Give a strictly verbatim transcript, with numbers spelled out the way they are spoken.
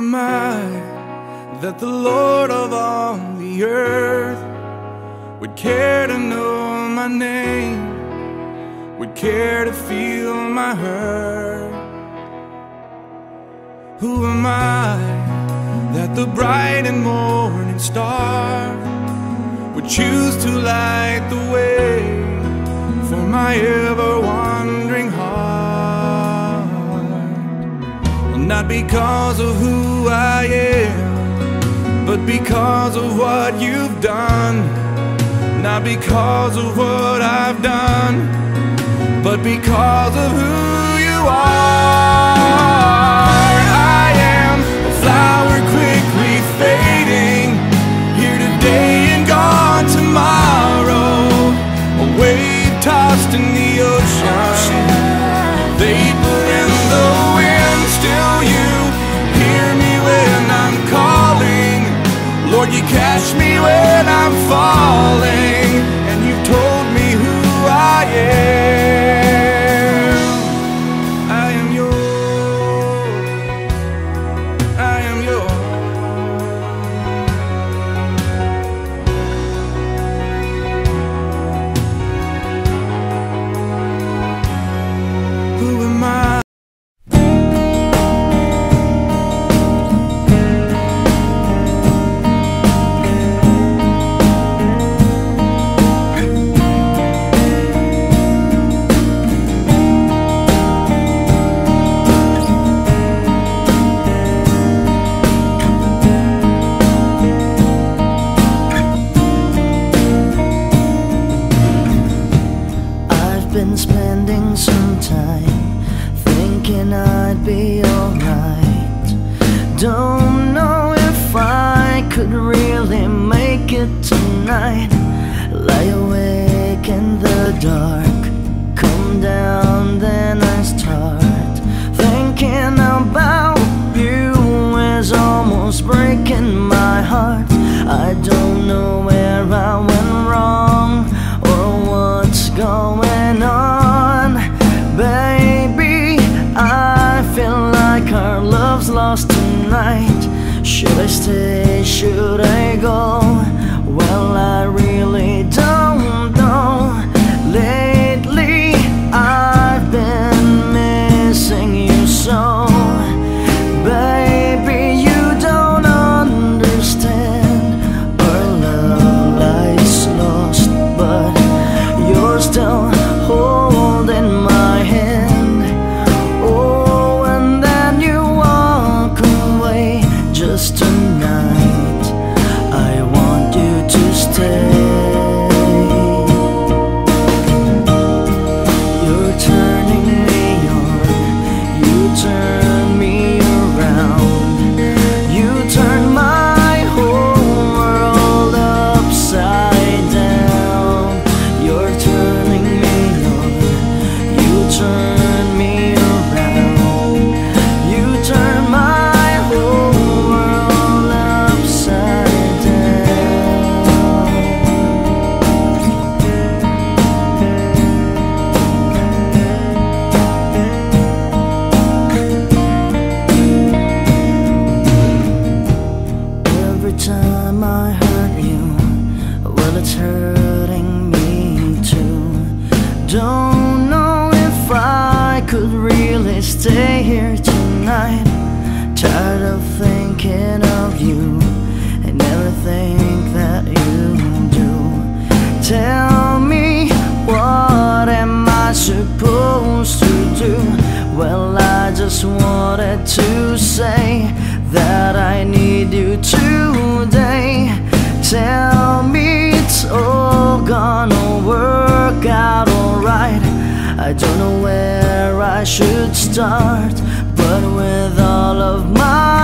am I that the Lord of all the earth would care to know my name, would care to feel my hurt? Who am I that the bright and morning star would choose to light the way for my ever-wandering heart? Well, not because of who I am, but because of what you've done. Not because of what I've done, but because of who you are. I am a flower quickly fading, here today and gone tomorrow, a wave tossed in the ocean, vapor in the wind. Still you hear me when I'm calling, Lord, you catch me when I'm falling, and you've told me who I am. I am yours, I am yours. Who am I? Been spending some time thinking I'd be alright. Don't know if I could really make it tonight. Lie awake in the dark, come down, then I start thinking about you. Is almost breaking my heart. I don't know where I went wrong or what's going on, baby. I feel like our love's lost tonight. Should I stay, should I go? Well, I really don't know. Lately I've been missing you so, baby. You don't understand, our love lies lost, but you're still holding my hand. Oh, and then you walk away. Just tonight I want you to stay. You're turning me on, you turn me around, you turn my whole world upside down. You're turning me on, you turn me around, you turn my whole world upside down. Every time I hurt you, well, it's hurting me too. Don't know if I could really stay here tonight. Tired of thinking of you and everything that you do. Tell me, what am I supposed to do? Well, I just wanted to say that I need you today. Tell me it's all gonna work out alright. I don't know where I should start, but with all of my